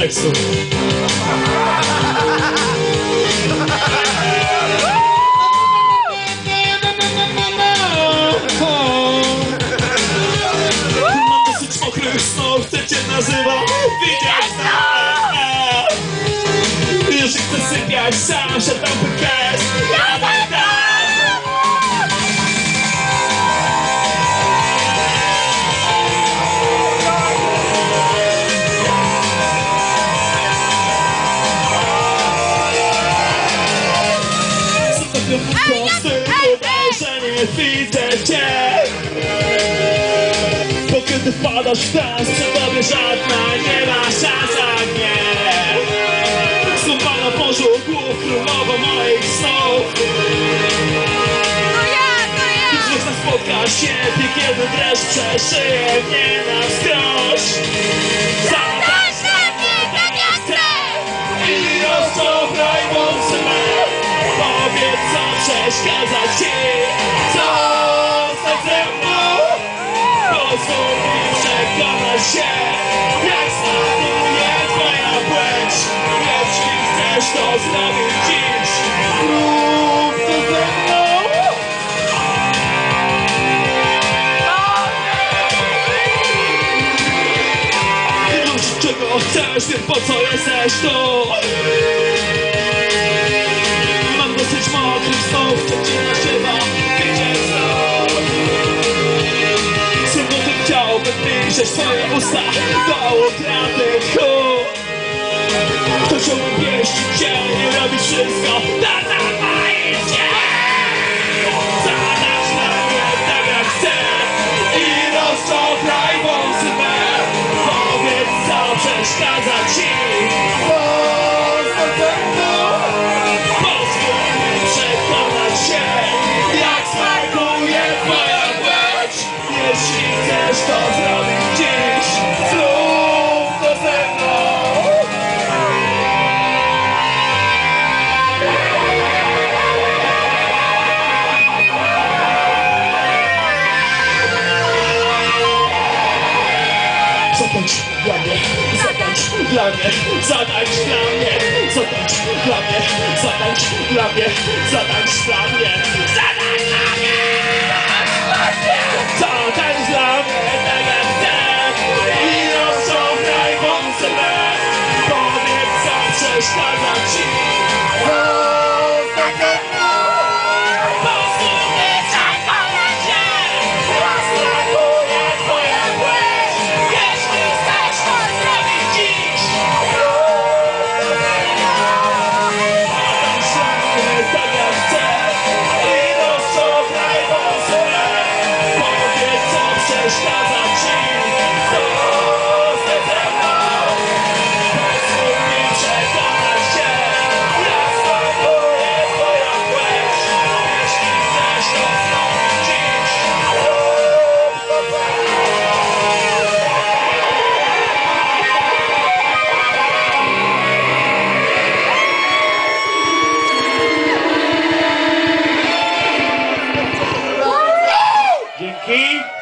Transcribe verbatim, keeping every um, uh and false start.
tekstu. Mam dosyć mokrych snów, chcę cię nazywać, widzieć tak. Już chcę sypiać sam, że tam P K S. Prosty, że nie widzę cię. Bo kiedy wpadasz w trans, przy tobie żadna nie ma szans na mnie. Znów na porzu głów, królowo moich snów. Już niech nas spotka świetnie, kiedy dreszcz przeszyje mnie na wskroś. Zadań się mnie, tak jak chcę. I rozcofraj wąsy me. Powiedz, co przeszkadza ci, co zostać ze mną. Pozwól mi przekonać się, jak smakuje twoja płeć. Jeśli chcesz to zrobić dziś, rób to ze mną. Już czego chcesz, wiem po co jesteś tu. Dosyć mokrych snów, chcę cię na żywo widzieć znów. Synu, ty chciałbym wyjrzeć swoje usta do utraty tchu. Kto chciałby pieścić się i robić wszystko dla zapalić się. Zadasz na mnie tak jak chcę i rozcofraj wąsy me. Powiedz, co przeszkadza ci. Jeśli chcesz to zrobić dziś, zrób to ze mną. Zatańcz dla mnie, zatańcz dla mnie, zatańcz dla mnie, zatańcz dla mnie, zatańcz dla mnie, zatańcz dla mnie, zatańcz dla mnie. Zatańcz dla mnie, tak jak chcę i rozciągaj wąsy me. Powiedz, co przeszkadza ci. Zostań ze mną. Pozwól mi przekonać się. Rozsmakuje twoja płeć. Jeśli chcesz to zrobić dziś. Zatańcz dla mnie, tak jak chcę i rozciągaj wąsy me. Przeszkadza ci, zostań ze mną. Pozwól mi przekonać się, jak smakuje twoja płeć. Jeśli chcesz to zrobić dziś, rób to ze mną. Dzięki.